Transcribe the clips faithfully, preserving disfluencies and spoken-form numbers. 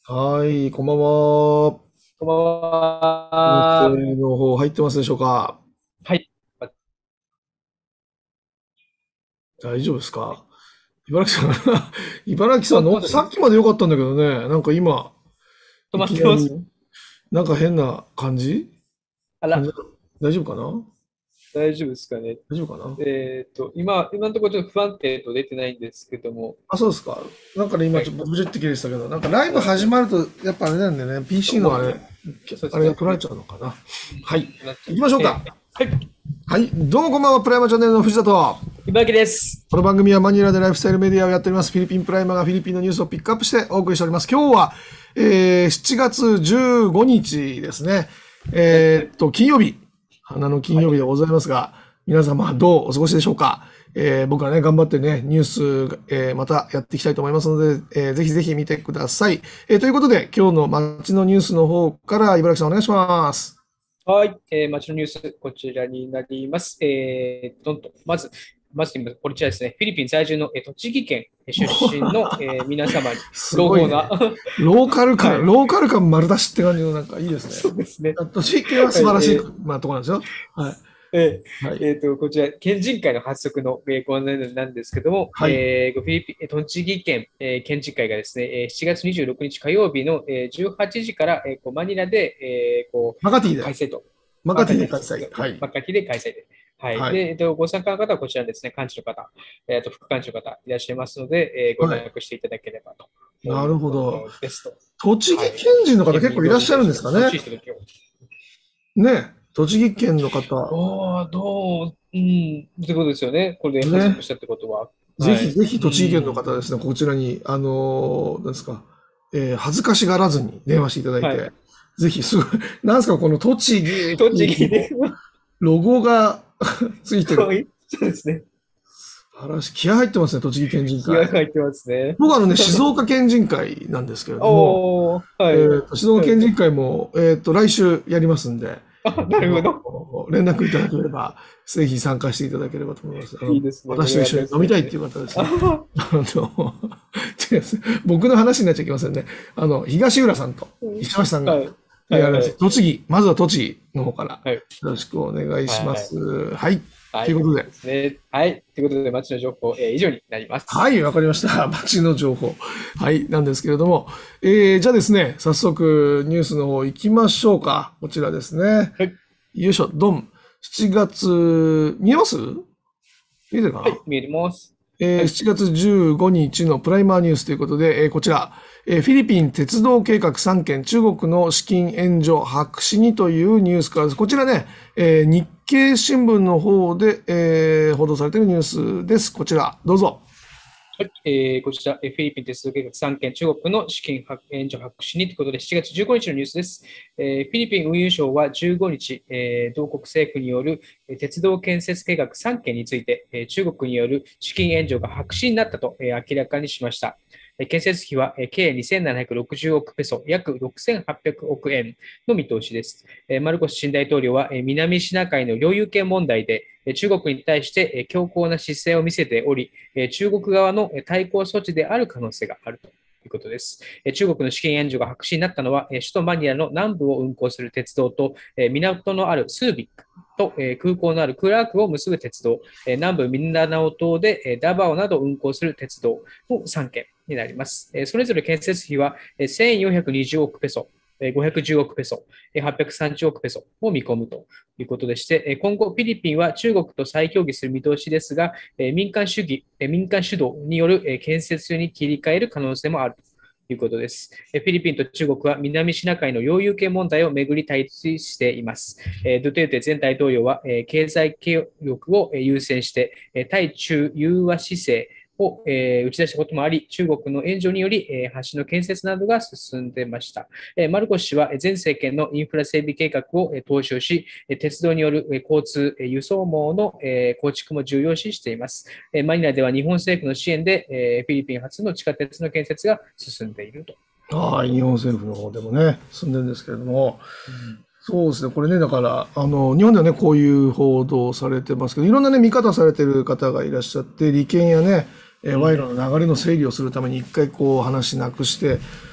はい、こんばんは。 こんばん音声は。 の方入ってますでしょうか？ はい。 大丈夫ですか？茨城さん、茨城止まさんの音ってます。 さっきまで良かったんだけどね、なんか今、 止いまってます。 きなり、なんか変な感じあら、 感じ大丈夫かな？ 大丈夫ですかね。 大丈夫かな？ えっと、今、今のところちょっと不安定と出てないんですけども、 あ、そうですか。なんかね、今はい。 ちょっとブチって切れてたけど、なんかライブあら、 始まると、やっぱあれなんでね、ピーシー のあれ、あれがそうですね。 取られちゃうのかな。はい。 なっちゃう。 行きましょうか。 えーはい。 はい。どうもこんばんは、プライマーチャンネルの藤田と。 茨城です。 この番組はマニラでライフスタイルメディアをやっておりますフィリピンプライマーがフィリピンのニュースをピックアップしてお送りしております。今日は、えー、しちがつじゅうごにちですね。 はい。 えーっと、金曜日、花の金はい。 曜日でございますが、皆様どうお過ごしでしょうか？えー、僕はね、頑張ってね、ニュース、えー、またやっていきたいと思いますので、えー、ぜひぜひ見てください。えー、ということで、今日の街のニュースの方から茨城さんお願いします。 はい。えー、街のニュース、こちらになります。えー、どんと、まず、まず、こちらですね、フィリピン在住の、えー栃木県出身の、えー皆様に、 す朗報な、 ごいね。ローカル感、 はい。 ローカル感丸出しって感じのなんかいいですね。 そうですね。 栃木県ははい。 素晴らしい、 えーまあ、ところなんですよ。はい。 えはい。 ーえーと、こちら、県人会の発足の、えーご案内なんですけども、 はい。 えーフィリピン、えー栃木県、えー県人会がですね、えーしちがつにじゅうろくにち火曜日の、えーじゅうはちじから、えーこうマニラで、えーこマカティで。 う開催と、 マカティマカティです。 で開催。はい。 マカティで開催で。はい。 はい。 で、えっと、ご参加の方はこちらですね、幹事の方、えーと、副幹事の方いらっしゃいますので、えーごはい。 連絡していただければとなるいうこほど。 とですと。 栃木はい。 県人の方結県民構いらっしゃるん同時大使ですかね。 の楽しいひとときを。 ね。栃木県の方。 おー、どう、うん、ってことですよね。これで発足ね。 したってことは。 ぜはい。 ひぜひう栃木県のん。 方ですね、こちらに、あのーなんですか、えー恥ずかしがらずに電話していただいはい。 て、ぜひすごい、なんですか、この栃木って栃木で、 いうこのロゴがついてる。 はい。そうですね。 話、気合入ってますね、栃木県人会。 気合入ってますね。 僕はあのね、静岡県人会なんですけれども、 おー、はい。 えっと、静岡はい。 県人会も、えっと、来週やりますんで、 あ、なあの、 るほど。 連絡いただければ、ぜひ参加していただければと思います。あの、 いいですね。盛私と一り上がり緒に飲みたいってそうですね。 いう方ですね。 あ、 あの、違います。僕の話になっちゃいけませんね。あの、東浦さんと石橋さんが、 はい。はい。 やられます。 はい。 栃木、まずは栃木の方からはい。 よろしくお願いしまはい。 す。はい。 はい。 ということで、 ですね。はい。ということで、街の情報、えー以上になります。 はい、わかりました。街の情報。はい、なんですけれども。えー、じゃあですね、早速ニュースの方行きましょうか。こちらですね。 はい。 よいしょ、ドン。しちがつ、見えます見えてるかな？ はい。見えます。 えー、 はい。 しちがつじゅうごにちのプライマーニュースということで、えーこちら、えーフィリピン鉄道計画さんけん、中国の資金援助白紙にというニュースからです。こちらね、えー日経新聞の方で、えー報道されているニュースです。こちら、どうぞ。 はい、えーこちら、えーフィリピン鉄道計画さんけん、中国の資金援助白紙にということで、しちがつじゅうごにちのニュースです。えーフィリピン運輸省はじゅうごにち、えー同国政府によるえー鉄道建設計画さんけんについて、えー中国による資金援助が白紙になったと、えー明らかにしました。えー建設費は、えー計にせんななひゃくろくじゅうおくペソ、約ろくせんはっぴゃくおくえんの見通しです。えーマルコス新大統領は、えー南シナ海の領有権問題で、えー中国に対して、えー強硬な姿勢を見せており、中国側の対抗措置である可能性があるということです。中国の資金援助が白紙になったのは、首都マニラの南部を運行する鉄道と、港のあるスービックと空港のあるクラークを結ぶ鉄道、南部ミンダナオ島でダバオなどを運行する鉄道のさんけんになります。それぞれ建設費はせんよんひゃくにじゅうおくペソ、ごひゃくじゅうおくペソ、はっぴゃくさんじゅうおくペソを見込むということでして、今後フィリピンは中国と再協議する見通しですが、民間主義、民間主導による建設に切り替える可能性もあるということです。フィリピンと中国は南シナ海の領有権問題をめぐり対立しています。ドゥテルテ前大統領は経済協力を優先して対中融和姿勢を、えー、打ち出したこともあり、中国の援助により、えー橋の建設などが進んでいました。えーマルコス氏は前政権のインフラ整備計画を、えー踏襲し、鉄道による交通、輸送網の、えー構築も重要視しています。えーマニラでは日本政府の支援で、えーフィリピン初の地下鉄の建設が進んでいると。 はい、日本政府の方でもね、進んでるんですけれども、 うん、 そうですね、これね、だから、あの、日本ではね、こういう報道をされてますけど、いろんなね、見方されてる方がいらっしゃって、利権やね、えー賄うん、 賂の流れの整理をするために一回こう話なくして、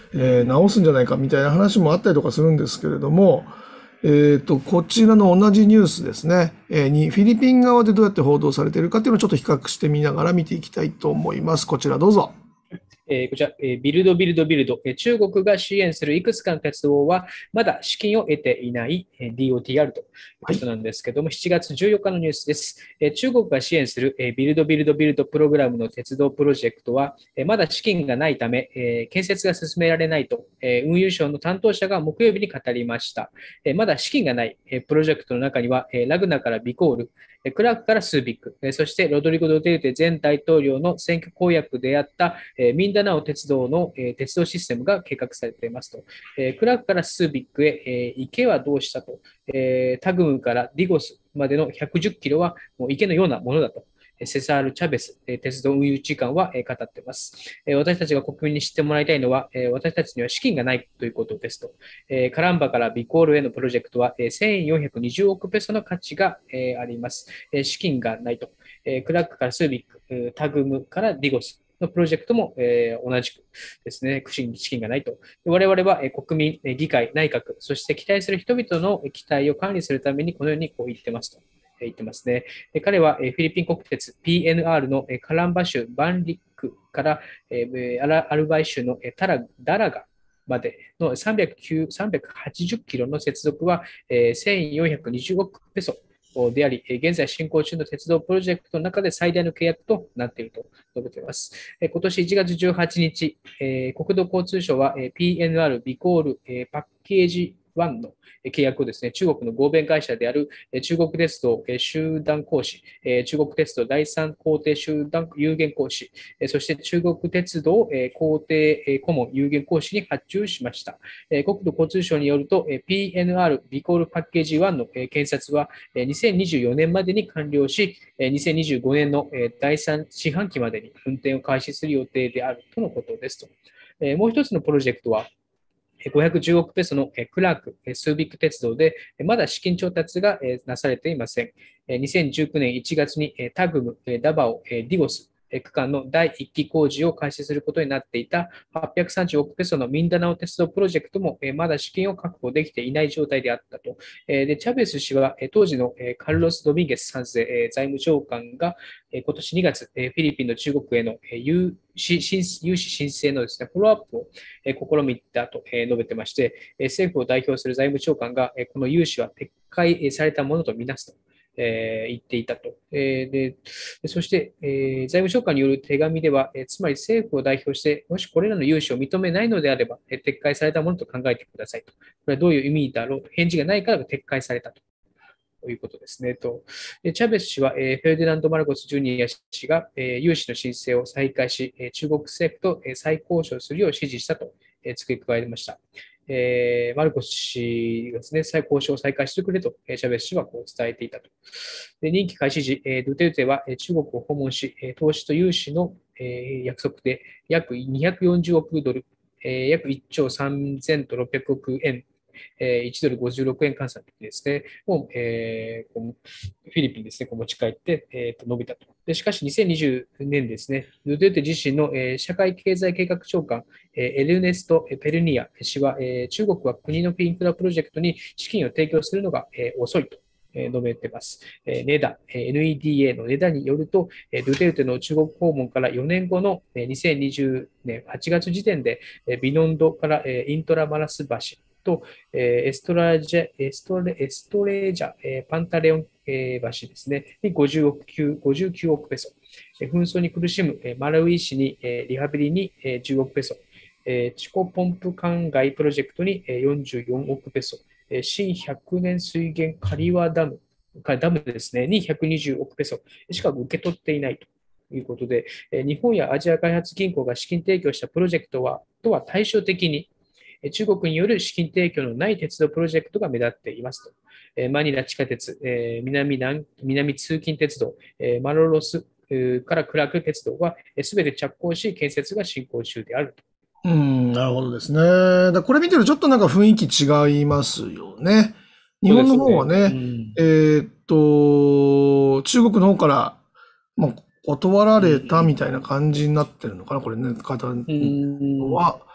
えー直すんじゃないかみたいな話もあったりとかするんですけれども、えっと、こちらの同じニュースですね、えーにフィリピン側でどうやって報道されているかっていうのをちょっと比較してみながら見ていきたいと思います。こちらどうぞ。 えーこちら、えービルド、ビルド、ビルド、えー中国が支援するいくつかの鉄道は、まだ資金を得ていない、えー ディーオーティーアール ということなんですけども、しちがつじゅうよっかのニュースです。えー中国が支援する、えービルド、ビルド、ビルドプログラムの鉄道プロジェクトは、えーまだ資金がないため、えー建設が進められないと、えー運輸省の担当者が木曜日に語りました。えーまだ資金がない、えープロジェクトの中には、えーラグナからビコール、クラークからスービック、そしてロドリゴ・ドテルテ前大統領の選挙公約であったミンダナオ鉄道の鉄道システムが計画されていますと。クラークからスービックへ池はどうしたと。タグムからディゴスまでのひゃくじゅっキロはもう池のようなものだと。セサール・チャベス鉄道運輸次官は語っています。私たちが国民に知ってもらいたいのは、私たちには資金がないということですと。カランバからビコールへのプロジェクトはせんよんひゃくにじゅうおくペソの価値があります。資金がないと。クラックからスービック、タグムからディゴスのプロジェクトも同じくですね、資金がないと。我々は国民、議会、内閣、そして期待する人々の期待を管理するためにこのようにこう言ってますと。言ってますね。彼はフィリピン国鉄 ピーエヌアール のカランバ州バンリックからアルバイ州のタラダラガまでのさんびゃくはちじゅっキロの接続はせんよんひゃくにじゅうおくペソであり、現在進行中の鉄道プロジェクトの中で最大の契約となっていると述べています。今年いちがつじゅうはちにち、国土交通省は ピーエヌアール ビコールパッケージいちの契約をですね、中国の合弁会社である中国鉄道集団公司、中国鉄道第三工程集団有限公司、そして中国鉄道工程顧問有限公司に発注しました。国土交通省によると ピーエヌアール ビコールパッケージいちの建設はにせんにじゅうよねんまでに完了し、にせんにじゅうごねんのだいさん四半期までに運転を開始する予定であるとのことですと。もう一つのプロジェクトはごひゃくじゅうおくペソのクラーク、スービック鉄道で、まだ資金調達がなされていません。にせんじゅうきゅうねんいちがつにタグム、ダバオ、ディゴス、区間のだいいっき工事を開始することになっていたはっぴゃくさんじゅうおくペソのミンダナオ鉄道プロジェクトもまだ資金を確保できていない状態であったと。でチャベス氏は当時のカルロス・ドミンゲスさん世財務長官が今年にがつ、フィリピンの中国への融資申請のですね、フォローアップを試みたと述べてまして、政府を代表する財務長官がこの融資は撤回されたものとみなすと。えー言っていたと。えーでそして、えー財務長官による手紙では、えーつまり政府を代表して、もしこれらの融資を認めないのであれば、えー撤回されたものと考えてくださいと。これはどういう意味だろうと。返事がないから撤回されたと。ということですね。とチャベス氏は、えーフェルディナンド・マルコス・ジュニア氏が、えー融資の申請を再開し、えー中国政府と、えー再交渉するよう指示したと、えー付け加えました。えーマルコス氏がですね、再交渉を再開してくれと、えーチャベス氏はこう伝えていたと。で任期開始時、えードゥテルテは、えー中国を訪問し、えー投資と融資の、えー約束で約にひゃくよんじゅうおくドル、えー約いっちょうさんぜんろっぴゃくおくえん、えーいちドルごじゅうろくえん換算でですね、を、えーこうフィリピンですね、こう持ち帰って、えーと伸びたと。でしかし、にせんにじゅうねんですね、ドゥテルテ自身の、えー社会経済計画長官、えーエルネスト・ペルニア氏は、えー中国は国のインフラプロジェクトに資金を提供するのが、えー遅いと。述べています。ネダ、エヌイーディーエー のネダによると、ドゥテルテの中国訪問からよねんごのにせんにじゅうねんはちがつ時点で、ビノンドからイントラマラス橋とエストラジャエストレエストレージャパンタレオン橋ですね、にごじゅうおくごじゅうきゅうおくペソ、紛争に苦しむマラウイ市にリハビリにじゅうおくペソ、チコポンプ灌漑プロジェクトによんじゅうよんおくペソ、新ひゃくねん水源カリワダム、ダムですね、にひゃくにじゅうおくペソしか受け取っていないということで、日本やアジア開発銀行が資金提供したプロジェクトはとは対照的に、中国による資金提供のない鉄道プロジェクトが目立っていますと。マニラ地下鉄、南南南通勤鉄道、マロロスからクラーク鉄道はすべて着工し、建設が進行中であると。 うん、なるほどですね。だこれ見てるとちょっとなんか雰囲気違いますよね。日本の方はね、 ねうん、 えーっと、中国の方から、まあ、断られたみたいな感じになってるのかな、これね、方うん、 は。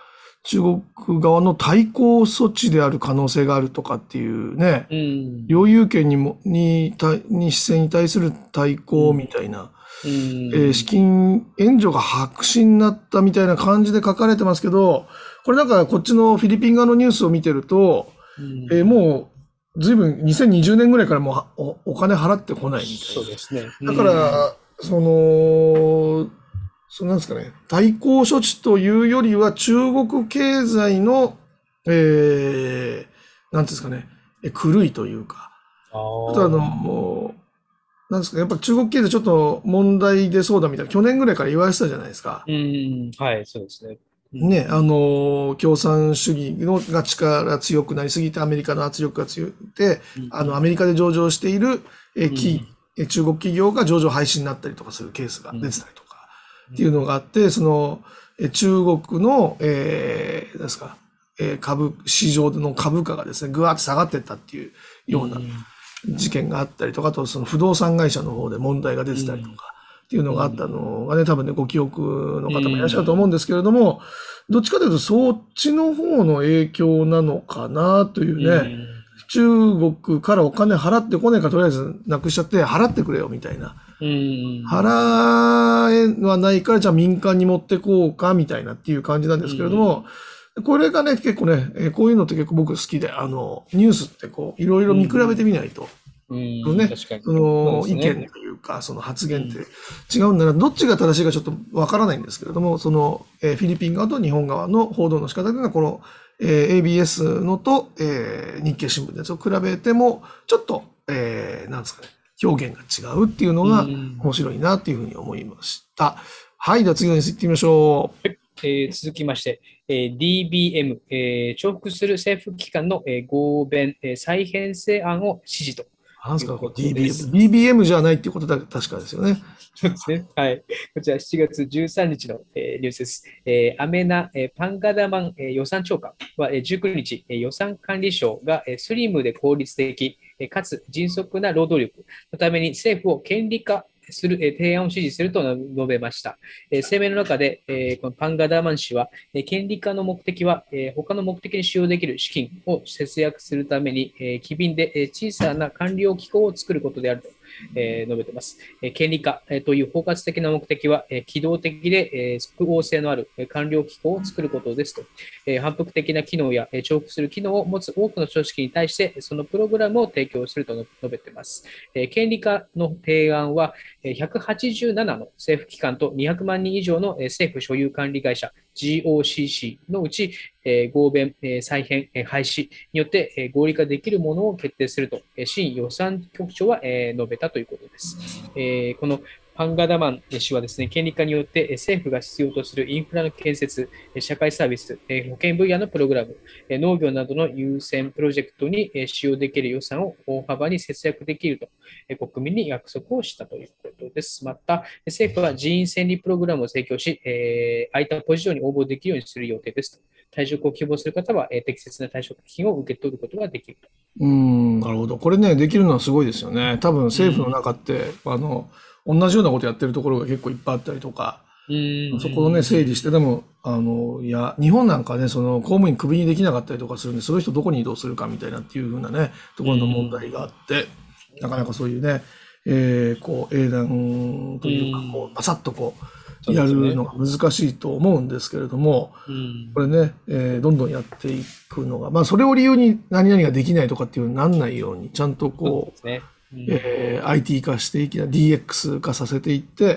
中国側の対抗措置である可能性があるとかっていうね、 うん。 領有権にも、に、対に姿勢に対する対抗みたいな、 うえー資ん。 金援助が白紙になったみたいな感じで書かれてますけど、これなんかこっちのフィリピン側のニュースを見てると、 うんえーもうずいぶんにせんにじゅうねんぐらいからもうはおお金払ってこないみたいそうですね。 な。だかうん。 ら、その、そうなんですかね、対抗処置というよりは中国経済の、えー、なんていうんですかね、え狂いというか、 ああとあの、 あ。 もうなんですか、やっぱ中国経済ちょっと問題出そうだみたいな、去年ぐらいから言われてたじゃないですか。 うん。はい、そうですね。うね、あん。 の、共産主義のが力強くなりすぎて、アメリカの圧力が強くて、 うん。 あの、アメリカで上場している、え、 うん。 企え中国企業が上場廃止になったりとかするケースが出うん。 てたりとか、っていうのがあって、その、え中国の、えー、なんですか、えー株、市場の株価がですね、ぐわーって下がっていったっていううようなん。 事件があったりとか、あとその不動産会社の方で問題が出てたりとかっていうのがあったのがね、多分ね、ご記憶のう方もいらっしゃると思うんん。 ですけれども、どっちかというとそっちの方の影響なのかなといううね、 ん。 中国からお金払ってこないからとりあえずなくしちゃって払ってくれよみたいな。 うん。 払えはないからじゃあ民間に持ってこうかみたいなっていう感じなんうですけれども、 ん。 これがね、結構ね、えーこういうのって結構僕好きで、あの、ニュースってこう、いろいろう見比べてん。 みないと、 うん。 ね、 確かに。 そそうでの意見すね。 というか、その発言ってうん。 違うんだな、どっちが正しいかちょっとわからないんですけれども、その、えーフィリピン側と日本側の報道の仕方というのは、この、えー エービーエス のと、えー日経新聞のやつを比べても、ちょっと、えーなんですかね、表現が違うっていうのうがん。 面白いなっていうふうに思いました。はい、では次のニュース行ってみましょう。 えー続きまして、えー ディービーエム、えー重複する政府機関の、えー合弁、えー再編成案を支持となんですか、これいうことでディービーエム。 す。 ディービーエム じゃないっていうことだ確かですよね。 そうですね。はい。こちらしちがつじゅうさんにちの、えーニュースです。えーアメナ、えーパンガダマン、えー予算長官は、えーじゅうくにち、えー予算管理省が、えースリムで効率的、えーかつ迅速な労働力のために政府を権利化する、えー提案を支持すると述べました。えー声明の中で、えーこのパンガダマン氏は、えー権利化の目的は、えー他の目的に使用できる資金を節約するために、えー機敏で、えー小さな官僚機構を作ることであると、えー述べています。えー権利化、えーという包括的な目的は、えー機動的で、えー複合性のある、えー官僚機構を作ることですと、えー反復的な機能や、えー重複する機能を持つ多くの組織に対して、そのプログラムを提供すると述べています。えー権利化の提案は、ひゃくはちじゅうななの政府機関とにひゃくまんにん以上の政府所有管理会社 ジーオーシーシー のうち、えー合弁、えー再編、えー廃止によって、えー合理化できるものを決定すると、えー新予算局長は、えー述べたということです。えーこのパンガダマン氏はですね、権利化によって政府が必要とするインフラの建設、社会サービス、保険分野のプログラム、農業などの優先プロジェクトに使用できる予算を大幅に節約できると国民に約束をしたということです。また、政府は人員戦利プログラムを提供し、えー空いたポジションに応募できるようにする予定ですと。退職を希望する方は、えー適切な退職金を受け取ることができると。 うーん、なるほど。これね、できるのはすごいですよね。多分政府の中って、あの、同じようなことやってるところが結構いっぱいあったりとか、 うん、 そこをね、整理して、でも、あの、いや、日本なんかね、その、公務員クビにできなかったりとかするんで、その人どこに移動するかみたいなっていう風なね、とうん、 ころの問うん、 題があって、なかなかそういうね、えーこう、英断うというか、こう、 ん、 パサッとこう、 そうやですね。 るのが難しいと思うんですけれども、 うん、 これね、えーどんどんやっていくのが、まあ、それを理由に何々ができないとかっていうのになんないように、ちゃんとそうでこすね。うう、 ん、 えー アイティー 化していきな、ディーエックス 化させていって、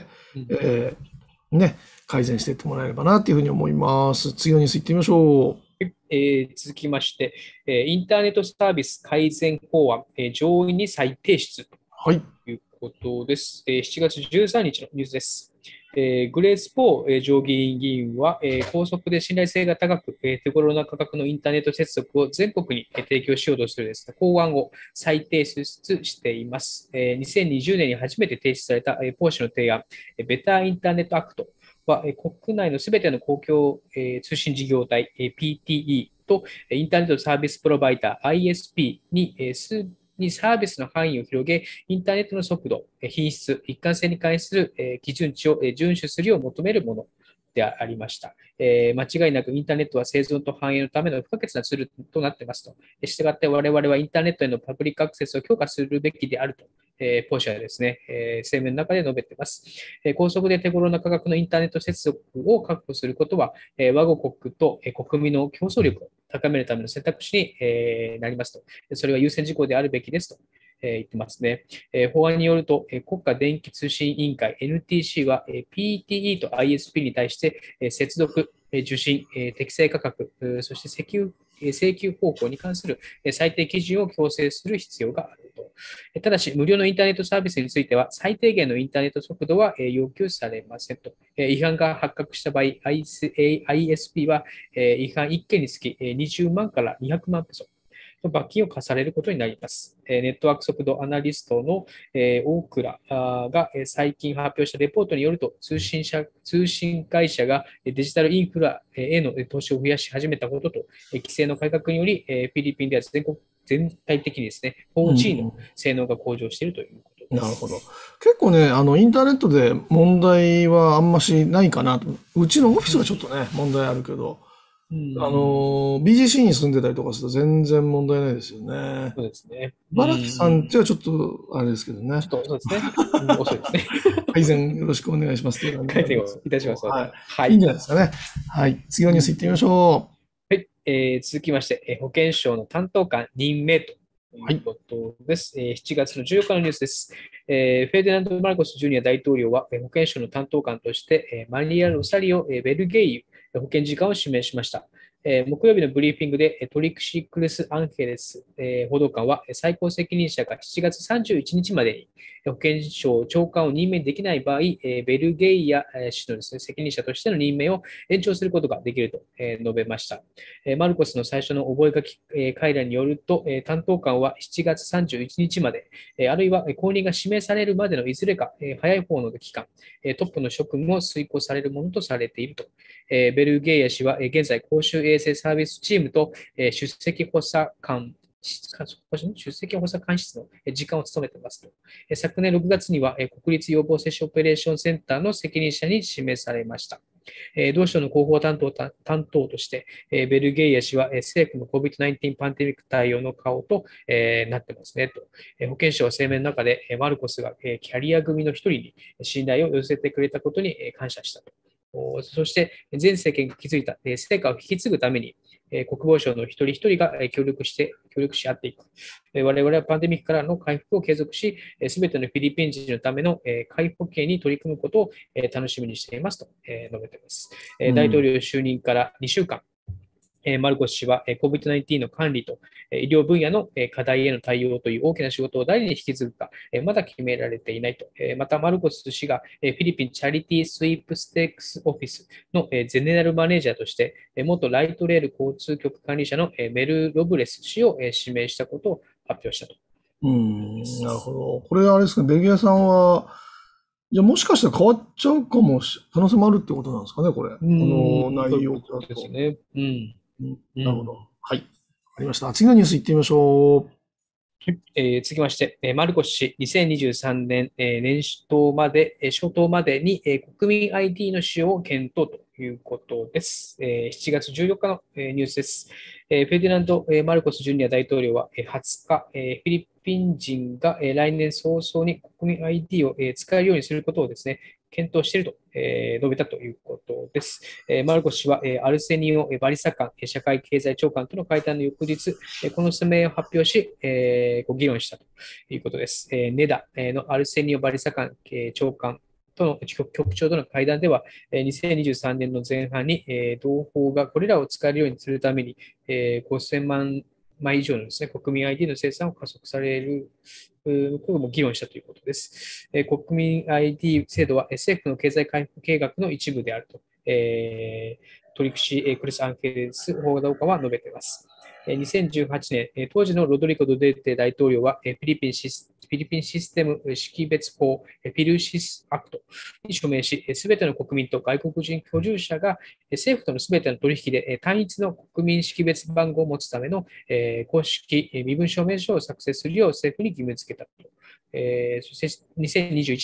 うん、 えーね、改善していってもらえればなというふうに思います。次のニュース行ってみましょう。 えー続きまして、えーインターネットサービス改善法案、えー上院に再提出はい。 ということです。えーしちがつじゅうさんにちのニュースです。えーグレース・ポー、えー上議院議員は、えー高速で信頼性が高く、えー手頃な価格のインターネット接続を全国にえー提供しようとするです、ね、法案を再提出しています。えーにせんにじゅうねんに初めて提出された、えーポー氏の提案、えーベターインターネットアクトは、えー国内のすべての公共、えー通信事業体、えー ピーティーイー とインターネットサービスプロバイダー アイエスピー に、えーすにサービスの範囲を広げ、インターネットの速度、品質、一貫性に関する基準値を遵守するよう求めるものでありました。えー間違いなくインターネットは生存と繁栄のための不可欠なツールとなっていますと。したがって我々はインターネットへのパブリックアクセスを強化するべきであると、えー、ポーシャはですね、えー声明の中で述べています。えー高速で手頃な価格のインターネット接続を確保することは、えー我が国とえー国民の競争力を高めるための選択肢に、えーなりますと。それは優先事項であるべきですと。えー言ってますね。えー法案によると、えー国家電気通信委員会 エヌティーシー は、えー ピーティーイー と アイエスピー に対して、えー接続、えー受信、えー適正価格、えーそして請求えー請求方法に関するえー最低基準を強制する必要があると。えーただし、無料のインターネットサービスについては、最低限のインターネット速度はえー要求されませんと。えー違反が発覚した場合、アイエスピー はえー違反いっけんにつきえーにじゅうまんからにひゃくまんペソ。の罰金を課されることになります。えーネットワーク速度アナリストの、えー、大倉あーがえー最近発表したレポートによると、通信社通信会社がえーデジタルインフラえーへのえー投資を増やし始めたことと、えー規制の改革により、えーフィリピンでは全国全体的にですね、 うフォージー のん。 性能が向上しているということでなるほど。 す。 結構ね、あの、インターネットで問題はあんましないかなと。うちのオフィスがちょっとね、問題あるけど、 うあん、 の、ビージーシー に住んでたりとかすると全然問題ないですよね。 そうですね。う茨城さんっん、 てはちょっと、あれですけどね。 ちょっとそうですね。うん、遅いですね。 改善よろしくお願いしますっていう感じ改善をなんですけど、 いたしますので。 はい。いいんはい。 じゃないですかね。はい。次のニュース行ってみましょはい、えー続きまして、えー保健省の担当官任命とう。はい。 いうことです。えーしちがつのじゅうよっかのニュースです。えーフェーディナンド・マルコス・ジュニア大統領は、えー保健省の担当官として、えーマリア・ロサリオ・えーベルゲイユえー保健次官を指名しました。えー木曜日のブリーフィングで、えートリクシー・クルス・アンヘレス、えー報道官は、えー最高責任者がしちがつさんじゅういちにちまでに保健省長官を任命できない場合、えーベルゲイヤえー氏のですね、責任者としての任命を延長することができると、えー述べました。マルコスの最初の覚書会談によると、担当官はしちがつさんじゅういちにちまで、あるいは後任が指名されるまでのいずれか、早い方の期間、トップの職務を遂行されるものとされていると。ベルゲイヤ氏は現在、公衆衛生サービスチームと出席補佐官出席補佐官室の時間を務めていますと。昨年ろくがつには国立予防接種オペレーションセンターの責任者に指名されました。同省の広報担当担当として、ベルゲイヤ氏は政府の コビッドナインティーン パンデミック対応の顔となってますねと。保健省は声明の中で、マルコスがキャリア組の一人に信頼を寄せてくれたことに感謝したと。そして、前政権が築いた成果を引き継ぐために、国防省の一人一人が協力して、協力し合っていく。我々はパンデミックからの回復を継続し、すべてのフィリピン人のための回復系に取り組むことを楽しみにしていますと述べています。大統領就任からにしゅうかん、マルコス氏は コビッドナインティーン の管理と医療分野の課題への対応という大きな仕事を誰に引き継ぐか、まだ決められていないと。また、マルコス氏がフィリピンチャリティースイープステークスオフィスのゼネラルマネージャーとして、元ライトレール交通局管理者のメル・ロブレス氏を指名したことを発表したと。 うん、なるほど。これあれですね、ベルギーさんは、じゃあもしかしたら変わっちゃうかもし、可能性もあるってことなんですかね、これ。こうーん、 のそういう内容だことですと。 ね。うん。 うん、 うん。 なるほど。はい。わかりました。次のニュース行ってみましょえー続きまして、えーマルコス氏、にせんにじゅうさんねん、えー年頭まで、えー初頭までに、えー国民 アイディー の使用を検討ということです。えーしちがつじゅうよっかの、えーニュースです。えーフェディナンド・えーマルコス・ジュニア大統領は、えーはつか、えーフィリピン人が、えー来年早々に国民 アイディー を、えー使えるようにすることをですね、検討していると、えー述べたということです。えーマルコス氏は、えーアルセニオ・バリサ官、社会経済長官との会談の翌日、この声明を発表し、えー、ご議論したということです。えー、ネダのアルセニオ・バリサ官、えー長官との局長との会談では、にせんにじゅうさんねんの前半に、えー、同胞がこれらを使えるようにするために、えー、ごせんまんまい以上のです、ね、国民 アイディー の生産を加速されることも議論したということです。えー、国民 アイディー 制度は政府の経済回復計画の一部であると、えー、トリクシー・クリス・アンケレス報道官は述べています。にせんじゅうはちねん、当時のロドリゴ・ドデーテ大統領はフィリピンシスフィリピンシステム識別法、ピルシスアクトに署名し、すべての国民と外国人居住者が政府とのすべての取引で単一の国民識別番号を持つための公式身分証明書を作成するよう政府に義務付けたと。そしてにせんにじゅういちねん、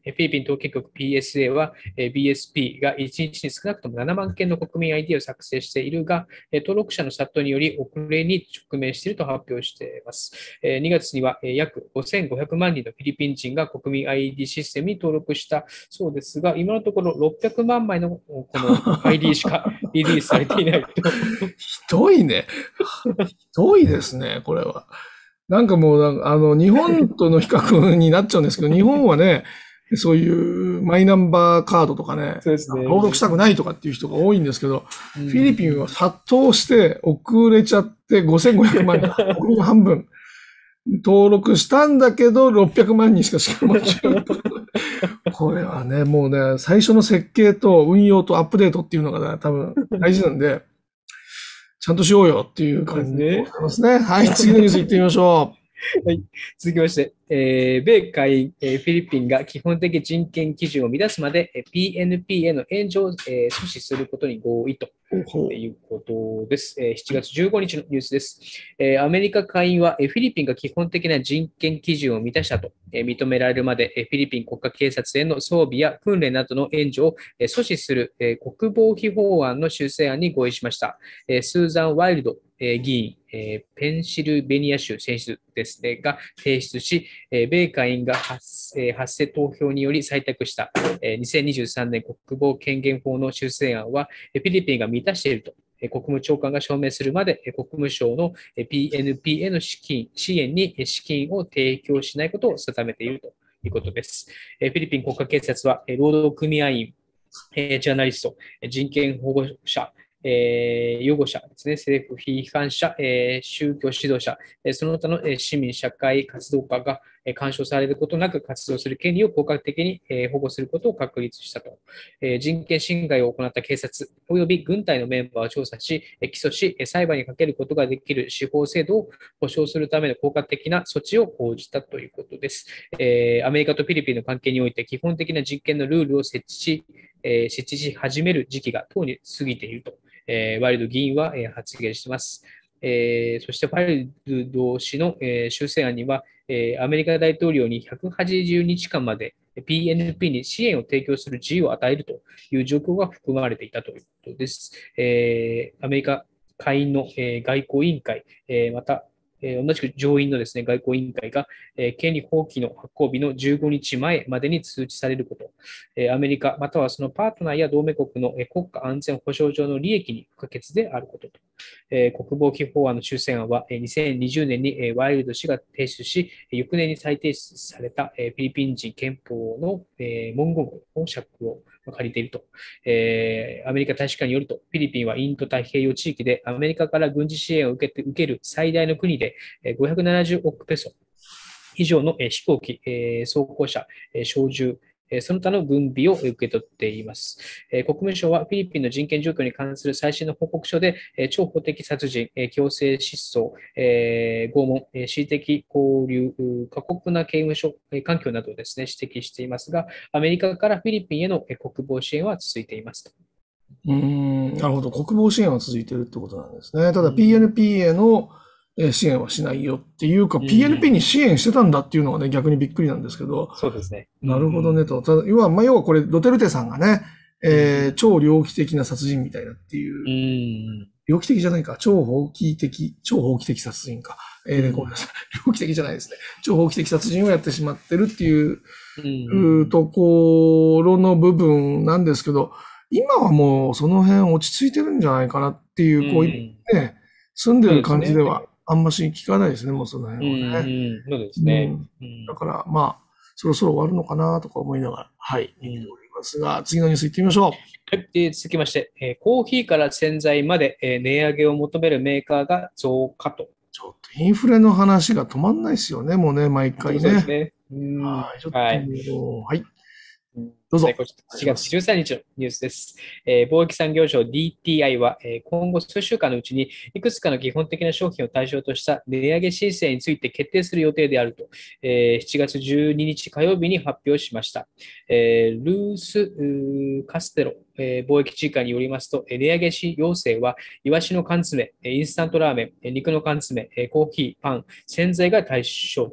フィリピン統計局 ピーエスエー は ビーエスピー がいちにちに少なくともななまんけんの国民 アイディー を作成しているが、登録者の殺到により遅れに直面していると発表しています。にがつには約ごせんごひゃくまんにんのフィリピン人が国民 アイディー システムに登録したそうですが、今のところろっぴゃくまんまいのこの アイディー しかリリースされていないと。 ひどいね。ひどいですね、これは。なんかもう、あの、日本との比較になっちゃうんですけど、日本はね、そういうマイナンバーカードとかね、 そうですね。 登録したくないとかっていう人が多いんですけど、 うん、 フィリピンは殺到して遅れちゃってごせんごひゃくまん人、国民の半分登録したんだけどろっぴゃくまんにんしかしかもこれはね、もうね、最初の設計と運用とアップデートっていうのが、ね、多分大事なんで、ちゃんとしようよっていう感じでございますね。はい、次のニュース行ってみましょう。 はい、続きまして、えー、米海、えー、フィリピンが基本的人権基準を満たすまで、えー、ピーエヌピー への援助を、えー、阻止することに合意ということです。えー、しちがつじゅうごにちのニュースです。えー、アメリカ下院は、えー、フィリピンが基本的な人権基準を満たしたと、えー、認められるまで、えー、フィリピン国家警察への装備や訓練などの援助を、えー、阻止する、えー、国防費法案の修正案に合意しました。えー、スーザン・ワイルド議員、えー、ペンシルベニア州選出ですね、が提出し、えー、米下院が発,、えー、発生投票により採択した、えー、にせんにじゅうさんねん国防権限法の修正案は、フィリピンが満たしていると、えー、国務長官が証明するまで、えー、国務省の ピーエヌピー への資金支援に資金を提供しないことを定めているということです。えー、フィリピン国家警察は、えー、労働組合員、えー、ジャーナリスト、人権保護者、えー、擁護者ですね、政府批判者、えー、宗教指導者、その他の市民社会活動家が干渉されることなく活動する権利を効果的に保護することを確立したと。人権侵害を行った警察及び軍隊のメンバーを調査し、起訴し、裁判にかけることができる司法制度を保障するための効果的な措置を講じたということです。アメリカとフィリピンの関係において基本的な人権のルールを設置し、設置し始める時期がとうに過ぎていると。えー、ワイルド議員は、えー、発言しています。えー、そしてワイルド氏の、えー、修正案には、えー、アメリカ大統領にひゃくはちじゅうにちかんまで ピーエヌピー に支援を提供する自由を与えるという状況が含まれていたということです。えー、アメリカ下院の、えー、外交委員会、えー、またえー、同じく上院のですね、外交委員会が、えー、権利放棄の発行日のじゅうごにちまえまでに通知されること、えー、アメリカまたはそのパートナーや同盟国の、えー、国家安全保障上の利益に不可欠であることと、えー、国防費法案の修正案は、えー、にせんにじゅうねんに、えー、ワイルド氏が提出し、翌年に再提出された、えー、フィリピン人憲法の、えー、文言を借用借りていると、えー、アメリカ大使館によると、フィリピンはインド太平洋地域でアメリカから軍事支援を受けて受ける最大の国で、ごひゃくななじゅうおくペソ以上の飛行機、装甲車、小銃、その他の軍備を受け取っています。国務省はフィリピンの人権状況に関する最新の報告書で、超法的殺人、強制失踪、拷問、恣意的交流、過酷な刑務所環境などをですね、指摘していますが、アメリカからフィリピンへの国防支援は続いていますと。 うーん、なるほど。国防支援は続いているってことなんですね。ただ ピーエヌピー への支援はしないよっていうか、うん、ピーエヌピー に支援してたんだっていうのがね、逆にびっくりなんですけど。 そうですね。 なるほどねと。ただ要は、まあ、要はこれ、ドテルテさんがね、えー、超猟奇的な殺人みたいなっていう。 うん、 猟奇的じゃないか。超法規的、超法規的殺人か。えー、ごめんなさい。猟奇的じゃないですね。超法規的殺人をやってしまってるっていう、うん、ところの部分なんですけど、今はもうその辺落ち着いてるんじゃないかなっていう、こういうね、住んでる感じではあんまし聞かないですね、もうその辺はね。 そうですね。 だから、まあ、そろそろ終わるのかなとか思いながら、はい、見ておりますが、次のニュース行ってみましょう。 はい、続きまして、えー、コーヒーから洗剤まで、えー、値上げを求めるメーカーが増加と。 ちょっとインフレの話が止まんないですよね、もうね、毎回ね。そうですね。 はい、ちょっと、 はい、はい。どうぞ。 しがつじゅうさんにちのニュースです。えー、貿易産業省 ディーティーアイ は、えー、今後数週間のうちにいくつかの基本的な商品を対象とした値上げ申請について決定する予定であると、えー、しちがつじゅうににち火曜日に発表しました。えー、ルース・カステロ、えー、貿易次官によりますと、値上げ要請はイワシの缶詰、インスタントラーメン、肉の缶詰、コーヒー、パン、洗剤が対象と。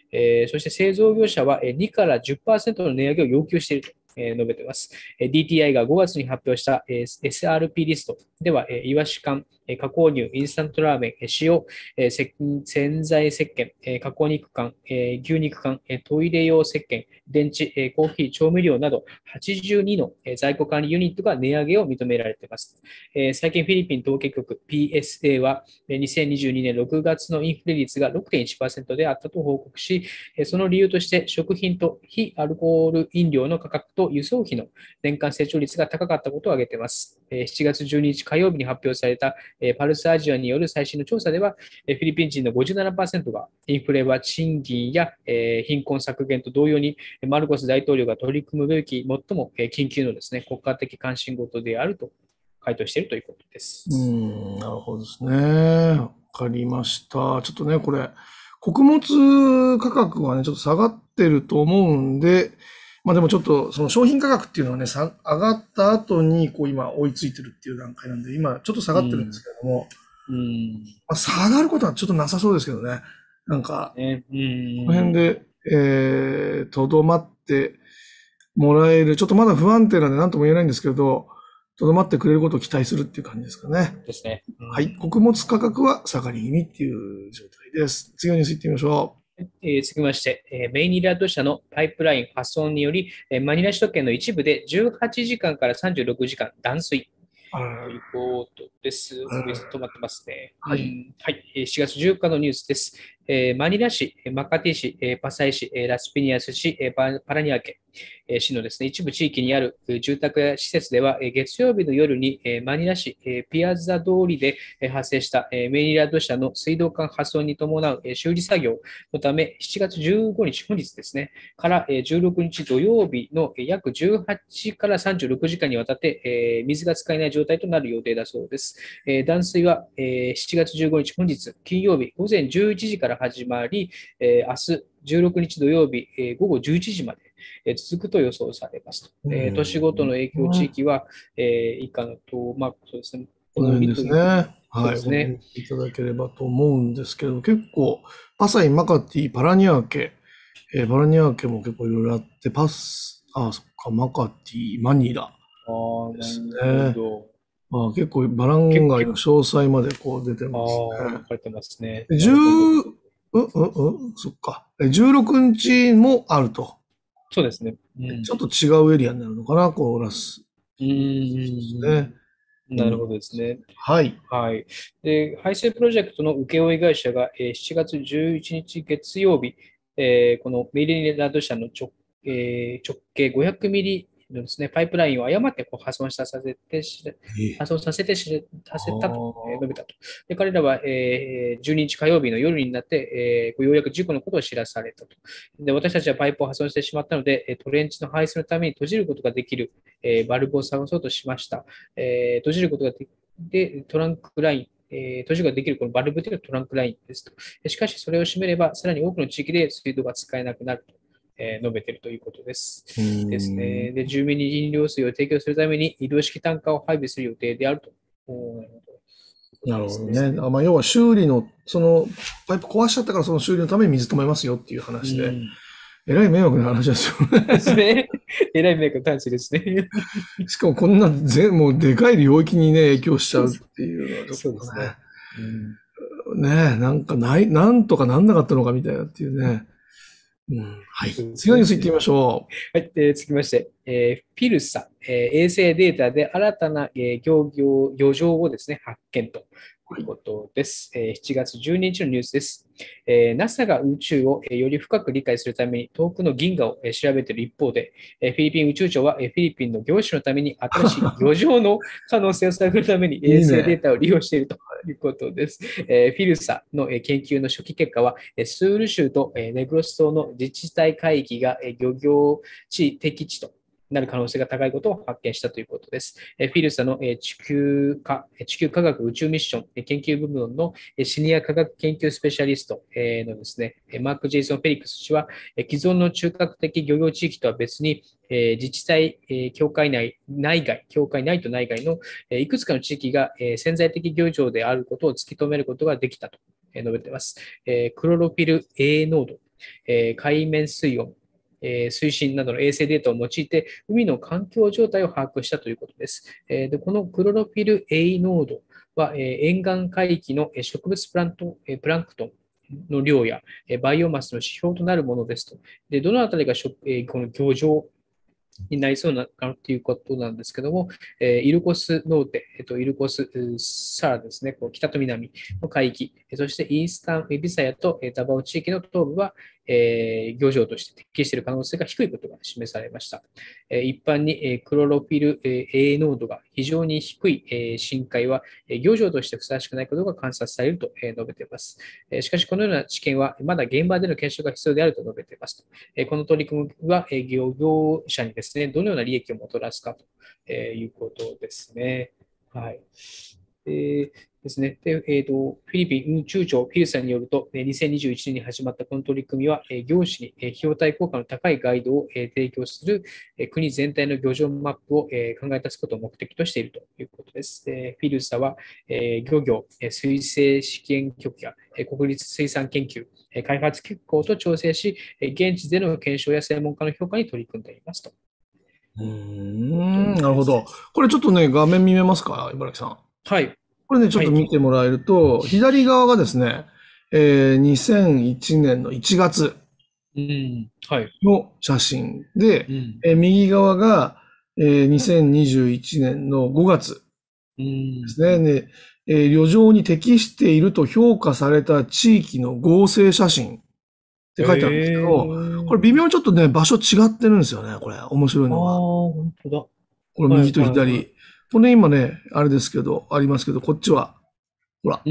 えーそして製造業者はえーにからじゅっパーセントの値上げを要求しているとえー述べています。えー ディーティーアイ がごがつに発表したえー エスアールピー リストでは、えーイワシ缶、えー加工乳、インスタントラーメン、えー塩、えーせ洗剤石鹸、えー加工肉缶、えー牛肉缶、えートイレ用石鹸、電池、えーコーヒー、調味料などはちじゅうにのえー在庫管理ユニットが値上げを認められています。えー最近フィリピン統計局 ピーエスエー はえーにせんにじゅうにねんろくがつのインフレ率が ろくてんいちパーセント であったと報告し、えーその理由として食品と非アルコール飲料の価格と輸送費の年間成長率が高かったことを挙げています。えーしちがつじゅうににち火曜日に発表されたえーパルスアジアによる最新の調査では、えーフィリピン人の ごじゅうななパーセント がインフレは賃金や、えー貧困削減と同様にマルコス大統領が取り組むべき最もえー緊急のですね、国家的関心事であると回答しているということでうす。 ん、なるほどですね。わかりました。ちょっとね、これ、穀物価格はね、ちょっと下がってると思うんで、まあでもちょっとその商品価格っていうのはね、さ上がった後にこう今追いついてるっていう段階なんで、今ちょっと下がってるんですけれども、 うん。 まあ、下がることはちょっとなさそうですけどね。なんか、 ね、うこの辺ん。 で、えー、とどまってもらえる、ちょっとまだ不安定なんで何とも言えないんですけど、とどまってくれることを期待するっていう感じですかね。 ですね。うん、 はい。穀物価格は下がり気味っていう状態です。次のニュース行ってみましょえー続きまして、えーメイニラード社のパイプライン破損により、えーマニラ首都圏の一部でじゅうはちじかんからさんじゅうろくじかん断水う。あということです。 あ水止まってますね。うはい。 ん、はい。えーしちがつじゅうよっかのニュースです。えーマニラ市、えーマカティ市、えーパサイ市、えーラスピニアス市、えーパパラニア県、えー市のですね、一部地域にあるえー住宅や施設では、えー月曜日の夜に、えーマニラ市、えーピアザ通りで、えー発生した、えーメニラード社の水道管破損に伴う、えー修理作業のため、しちがつじゅうごにち、本日ですね、から、えーじゅうろくにち土曜日のえー約じゅうはちからさんじゅうろくじかんにわたって、えー水が使えない状態となる予定だそうです。えー断水は、えーしちがつじゅうごにち本日金曜日午前じゅういちじから始まり、えー明日じゅうろくにち土曜日、えー午後じゅういちじまでえー続くと予想されますと。 うえー都市ん。 ごとの影響地域は、えー以下のと、まあ、そうですね、 この通辺ですね。 りというふうに、そうはい。この辺ですね。 いただければと思うんですけど、結構、パサイ、マカティ、パラニアーケ、えーパラニアーケも結構いろいろあって、パス、あ、そっか、マカティ、マニラああ、 ですなるほね。 ど。 まあ、結構バラン結構、 街の詳細までこう出てあますあ、 ね。 書いてますね。 じゅう、 なるほど。 うんうんうん、そっか。えじゅうろくにちもあると。 そうですね。うん。 ちょっと違うエリアになるのかな、こう、ラス。 うん、うん、 ね。 うん。 うん。 なるほどですね。 はい。 はい。で、排水プロジェクトの請負会社が、えーしちがつじゅういちにち月曜日、えーこのメイリラード社の直,、えー直径ごひゃくミリのですね、パイプラインを誤ってこう破損させてし、 え破損させてしさあせたとえー述べあ、 たと。で、彼らは、えーじゅうににち火曜日の夜になって、えーようやく事故のことを知らされたと。で、私たちはパイプを破損してしまったので、えートレンチの排水のために閉じることができる、えーバルブを探そうとしました。えー閉じることができで、トランクライン、えー閉じができるこのバルブというのはトランクラインですと。しかし、それを閉めれば、さらに多くの地域で水道が使えなくなると、えー述べているということです。 うーですん。 ね。で、住民に飲料水を提供するために移動式タンカーを配備する予定であると。おーなるほどいうことなるですね。 ほどね。あ、まあ、要は修理の、その、パイプ壊しちゃったからその修理のために水止めますよっていうう話で、 ん。 えらい迷惑な話ですよですね。 ね。えらいメーカー単純ですね。 しかもこんな全、もうでかい領域にね、影響しちゃうっていうのはちょっとね、 そうですね。うん。 ねえ、なんかない、なんとかなんなかったのかみたいなっていうね。うん、はい。 そうですね。 次のニュース行ってみましょはい、えー続きまして、えーピルサ、えー衛星データで新たな、えー漁業漁場をですね、発見とう。はい。 いうことです。えーしちがつじゅうににちのニュースです。えー ナサ が宇宙をえーより深く理解するために遠くの銀河をえー調べている一方で、えーフィリピン宇宙庁はえーフィリピンの業種のために新しい漁場の可能性を探るために衛いいね。 星データを利用しているということです。えーフィルサのえー研究の初期結果は、えースール州とえーネグロス島の自治体海域がえー漁業地適地となる可能性が高いことを発見したということです。フィルサの地球科地球科学宇宙ミッション研究部門のシニア科学研究スペシャリストのですね、マーク・ジェイソン・フェリックス氏は、既存の中核的漁業地域とは別に、自治体、協会内、内外、協会内と内外のいくつかの地域が潜在的漁場であることを突き止めることができたと述べています。クロロフィル A ノードえー海面水温、えー水深などの衛星データを用いて、海の環境状態を把握したということです。えーでこのクロロフィル A ノードは、えー沿岸海域のえー植物プラント、えープランクトンの量やえーバイオマスの指標となるものですと。でどのあたりがしょ、えーこの漁場になりそうなかということなんですけども、えーイルコスノーテ、えっと、イルコスサラですね、こう北と南の海域、そしてイースタンエビサヤとえーダバオ地域の東部は、えー漁場として適している可能性が低いことが示されました。えー一般にえークロロフィルえー A 濃度が非常に低いえー深海はえー漁場としてふさわしくないことが観察されるとえー述べています。えーしかし、このような知見はまだ現場での検証が必要であると述べていますと。えーこの取り組みはえー漁業者にですね、どのような利益をもたらすかということですね。はい。えーですね。で、えーと、フィリピン運輸庁フィルさんによると、えーにせんにじゅういちねんに始まったこの取り組みは、えー業種にえー費用対効果の高いガイドをえー提供するえー国全体の漁場マップをえー考え出すことを目的としているということです。でフィルサは、えー漁業、えー水生試験局やえー国立水産研究、えー開発機構と調整し、えー現地での検証や専門家の評価に取り組んでいますと。 うーん、なるほど。これちょっとね、画面見えますか、茨城さん。 はい。 これね、ちょっとはい。 見てもらえると、左側がですね、えーにせんいちねんのいちがつうん。はい。 の写真で、 うん。 えー右側が、えーにせんにじゅういちねんのごがつうん。 ですね。で、えー旅情に適していると評価された地域の合成写真って書いてあるんですけえど、これー。 微妙にちょっとね、場所違ってるんですよね、これ。面白いああ、 のが。 本当だ。はい、 これ右とはい、は左。これ今ね、あれですけど、ありますけど、こっちは、ほら、 い。うん、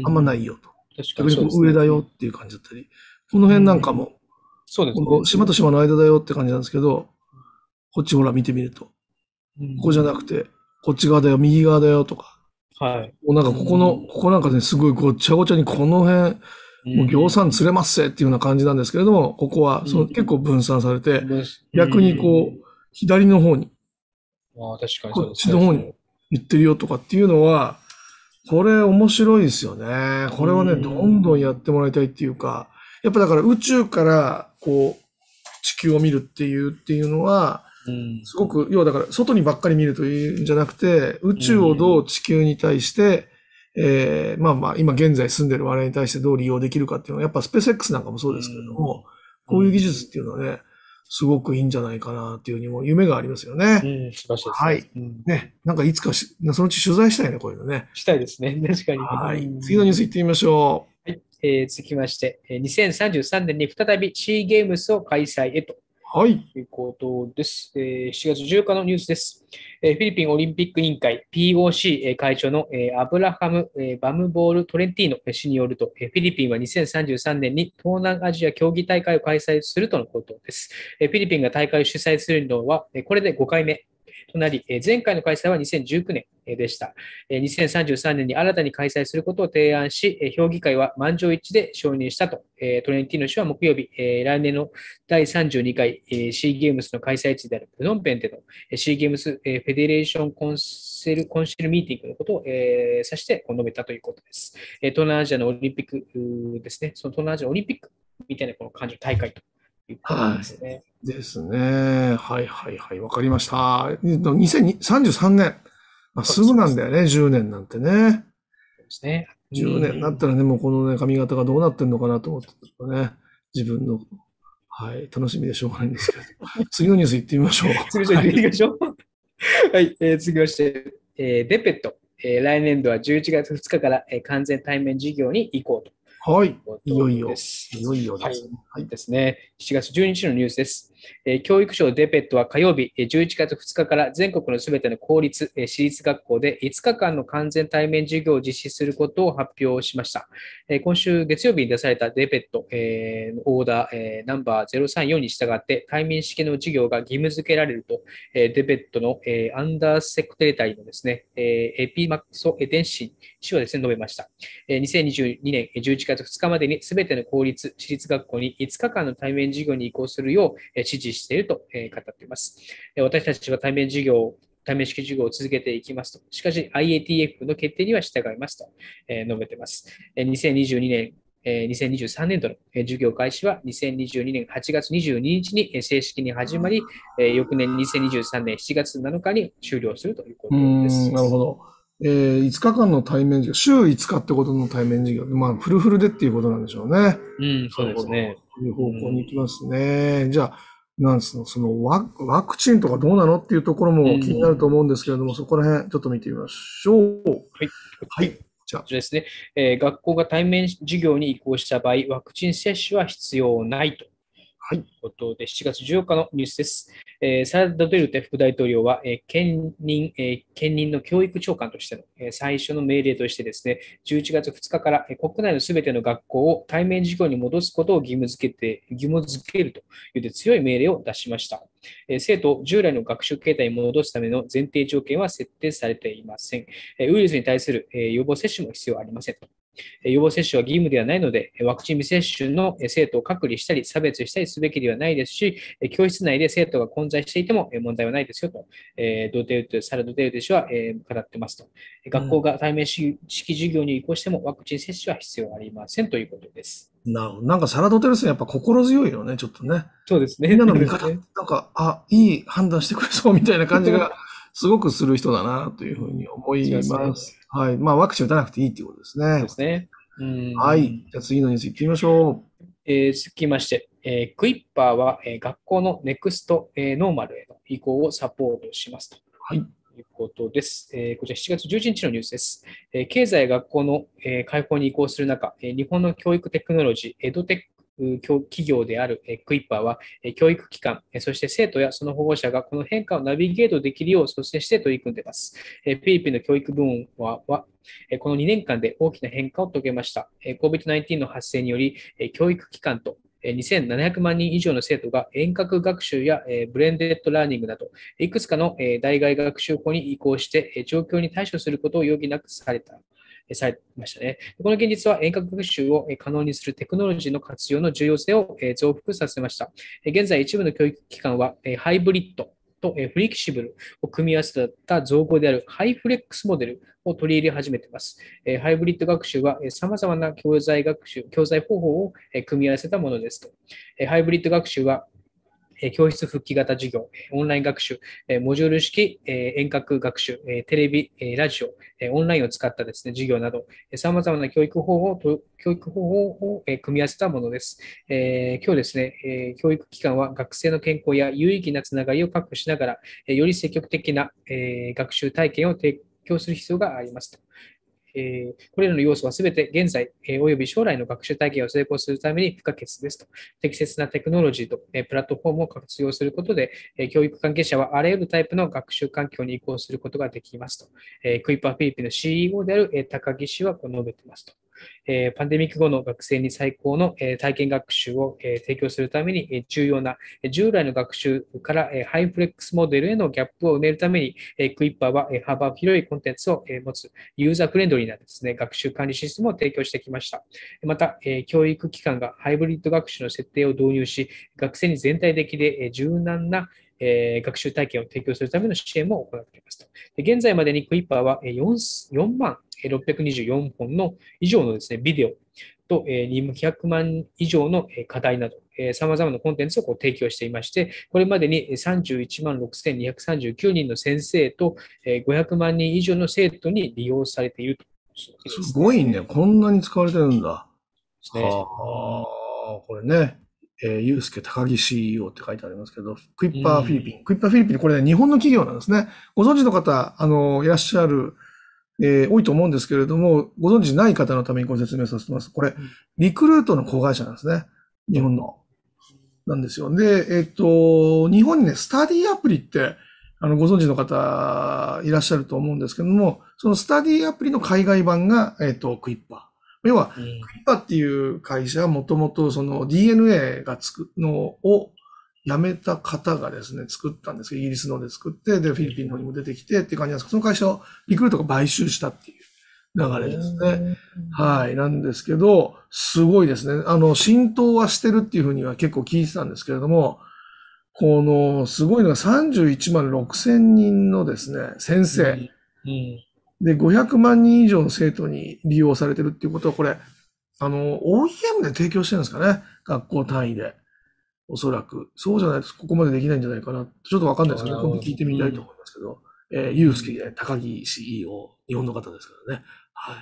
あんうん、うん。 まないよと。 確かに逆にこそうですね。 う上だよっていう感じだったり、このう辺なんかん。 も、こそうですね。 の島と島の間だよって感じなんですけど、こっちほら見てみると、こうん、 こじゃなくて、こっち側だよ、右側だよとか、 はい。 もうなんうかここの、 ん、 ここなんかね、すごいごっちゃごちゃにこの辺、 うもう業ん、 産釣れますぜっていうような感じなんですけれども、ここはその結構分散されて、 うん。う逆にこん。 う、左の方に、 ああ、確かにこっそうですね。 ちの方にその、 行ってるよとかっていうのは、これ面白いですよね。 うこれはね、どんん、 どんやってもらいたいっていうか、やっぱだから宇宙からこう、地球を見るっていうっていうのは、 うん、 すごく、要はだから外にばっかり見るというんじゃなくて、宇う宙をん、 どう地球に対して、えー、まあまあ、今現在住んでる我々に対してどう利用できるかっていうのは、やっぱスペース X なんかもそうですけれども、こういう技術っていうのはね、すごくいいんじゃないかなっていうにも夢がありますよね。 うん、素晴らしいですね。 はい。 うん。 ね。なんかいつかし、そのうち取材したいね、こういうのね。 したいですね。確かに。うはい。次のニュースん。 行ってみましょはい。えー続きまして、えーにせんさんじゅうさんねんに再びシーゲームスを開催へとう。はい。 ということです。えーしちがつじゅうよっかのニュースです。えーフィリピンオリンピック委員会 ピーオーシー 会長のえーアブラハム・えーバムボール・トレンティーノ氏によると、えーフィリピンはにせんさんじゅうさんねんに東南アジア競技大会を開催するとのことです。えーフィリピンが大会を主催するのは、えーこれでごかいめとなり、えー前回の開催はにせんじゅうきゅうねんでした。えーにせんさんじゅうさんねんに新たに開催することを提案し、えー評議会は満場一致で承認したと、えートレンティーノ氏は木曜日、えー来年のだいさんじゅうにかい、えーシーゲームスの開催地であるプノンペンでのえーシーゲームス、えーフェデレーションコンセルコンシルミーティングのことを、えー指して述べたということです。えー東南アジアのオリンピックですね、その東南アジアのオリンピックみたいなこの感じの大会ということはですね。 い。ですね。はいはいはい。わかりました。にせんさんじゅうさんねん。まあ、すぐそうです、そうです。 なんだよね、じゅうねんなんてね。 そうですね。うじゅうねんになっん。 たらね、もうこのね、髪型がどうなってんのかなと思ってたね。自分の、はい、楽しみでしょうがないんですけれど。次のニュース行ってみましょう。 次のはい。 行きましょう。はい、えー続きまして、えーデペット、えー来年度はじゅういちがつふつかから、えー完全対面事業に移行とはい。 こいよいとでよ。 す。 いよいよはい。 ですね。はい。 ですね。しちがつじゅうににちのニュースです。えー教育省デペットは火曜日、じゅういちがつふつかから全国のすべての公立、えー私立学校でいつかかんの完全対面授業を実施することを発表しました。えー今週月曜日に出されたデペット、えーオーダー、えーナンバーゼロさんよんに従って対面式の授業が義務付けられると、えーデペットの、えーアンダーセクテレタリーのですね、えーエピマックソ・エデンシン氏はですね、述べました。にせんにじゅうにねんじゅういちがつふつかまでにすべての公立、私立学校にいつかかんの対面授業に移行するよう指示していると語っています。私たちは対面授業対面式授業を続けていきますと。しかし アイエーティーエフ の決定には従いますと述べています。にせんにじゅうにねんえーにせんにじゅうさんねん度のえー授業開始はにせんにじゅうにねんはちがつにじゅうににちにえー正式に始まり、えー翌年にせんにじゅうさんねんしちがつなのかに終了するというこうーとでん、なるほす。 ど。えー、いつかかんの対面授業、週いつかってことの対面授業。まあ、フルフルでっていうことなんでしょうね。なるうん、そうでほど。 すね。 そういうう方向に行ん、 きますね。じゃあ、なんつうの、そのワ、ワクチンとかどうなのっていうところうも気になるとん、 思うんですけれども、そこら辺ちょっと見てみましょう。 はい。 はい。じゃあ、 こちらですね、えー学校が対面授業に移行した場合、ワクチン接種は必要ないとはい。 ことで、しちがつじゅうよっかのニュースです。えーサラダ・ドゥテルテ副大統領は、えー兼任、えー兼任の教育長官としての、えー最初の命令としてですね、じゅういちがつふつかから、えー国内のすべての学校を対面授業に戻すことを義務付けて、義務付けるという強い命令を出しました。えー生徒を従来の学習形態に戻すための前提条件は設定されていません。えーウイルスに対する、えー予防接種も必要ありません。予防接種は義務ではないので、ワクチン未接種の生徒を隔離したり、差別したりすべきではないですし、教室内で生徒が混在していても問題はないですよと、えー、ドテルテ、サラ・ドテルテ氏は、えー、語ってますと。学校が対面式授業に移行してもワクチン接種は必要ありませんということです。 なるほど。なんかサラドテルスンやっぱ心強いよね、ちょっとね。 そうですね。 みんなの味方、なんか、あ、いい判断してくれそうみたいな感じがすごくする人だなというふうに思います。はい。まあ、ワクチン打たなくていいっていうことですね。 ですね。うん、 はい。じゃあ次のニュース行ってみましょう。 えー続きまして、えークイッパーは、えー学校のネクスト、えーノーマルへの移行をサポートしますと。 はい。 ということです。えーこちらしちがつじゅういちにちのニュースです。えー経済学校の、えー開放に移行する中、えー日本の教育テクノロジー、エドテック企業であるえークイッパーは、えー教育機関、えーそして生徒やその保護者がこの変化をナビゲートできるよう率先して取り組んでいます。えーフィリピンの教育部門は、はえーこのにねんかんで大きな変化を遂げました。えー コビッドナインティーン の発生により、えー教育機関とえーにせんななひゃくまんにん以上の生徒が遠隔学習やえーブレンデッドラーニングなど、いくつかのえー代替学習法に移行して、えー状況に対処することを余儀なくされた。えーされましたね。この現実は遠隔学習をえー可能にするテクノロジーの活用の重要性をえー増幅させました。えー現在、一部の教育機関はえーハイブリッドとえーフレキシブルを組み合わせた造語であるハイフレックスモデルを取り入れ始めています。えーハイブリッド学習はさまざまな教材学習、教材方法をえー組み合わせたものですと。えーハイブリッド学習はえー教室復帰型授業、オンライン学習、えーモジュール式、えー遠隔学習、えーテレビ、えーラジオ、えーオンラインを使ったですね、授業など、さまざまな教育方法をと教育方法を、えー組み合わせたものです。えー今日ですね、えー教育機関は学生の健康や有意義なつながりを確保しながら、えーより積極的な、えー学習体験を提供する必要がありますと。えーこれらの要素はすべて現在、えーおよび将来の学習体験を成功するために不可欠ですと。適切なテクノロジーと、えープラットフォームを活用することで、えー教育関係者はあらゆるタイプの学習環境に移行することができますと。えークイッパーフィリピンの シーイーオー である、えー高木氏はこう述べていますと。えーパンデミック後の学生に最高の、えー体験学習を、えー提供するために、えー重要な、えー従来の学習から、えーハイフレックスモデルへのギャップを埋めるために、えークイッパーは、えー幅広いコンテンツを、えー持つユーザーフレンドリーなですね、学習管理システムを提供してきました。また、えー教育機関がハイブリッド学習の設定を導入し、学生に全体的で、えー柔軟なえー学習体験を提供するための支援も行っていますと。で現在までにクイッパーは 4, よんまんろっぴゃくにじゅうよんほんの以上のですね、ビデオと、えー、にひゃくまん以上の課題など、さまざまなコンテンツをこう提供していまして、これまでにさんじゅういちまんろくせんにひゃくさんじゅうきゅうにんの先生と、えー、ごひゃくまんにん以上の生徒に利用されていると。 すごいね。こんなに使われてるんだ。 ね、 はあ、これね。えー、ゆうすけ高木 シーイーオー って書いてありますけど、クイッパーフィリピン。クイッパーフィリピン、これね、日本の企業なんですね。ご存知の方、あの、いらっしゃる、えー、多いと思うんですけれども、ご存知ない方のためにご説明させてます。これ、リクルートの子会社なんですね。日本の。なんですよ。で、えっと、日本にね、スタディアプリって、あの、ご存知の方いらっしゃると思うんですけども、そのスタディアプリの海外版が、えっと、クイッパー。要は、クイッパーっていう会社はもともとその ディーエヌエー がつくのを辞めた方がですね、作ったんですけど、イギリスので作って、で、フィリピンの方にも出てきてっていう感じなんですけど、その会社をリクルートが買収したっていう流れですね。はい。なんですけど、すごいですね。あの、浸透はしてるっていうふうには結構聞いてたんですけれども、この、すごいのがさんじゅういちまんろくせんにんのですね、先生。 うんうんで、ごひゃくまんにん以上の生徒に利用されてるっていうことは、これ、 あの、オーイーエム で提供してるんですかね。学校単位で。おそらく。そうじゃないとここまでできないんじゃないかな。ちょっとわかんないですけどね。今度聞いてみたいと思いますけど。えー、ユースケで高木 シーイーオー、日本の方ですからね。はい。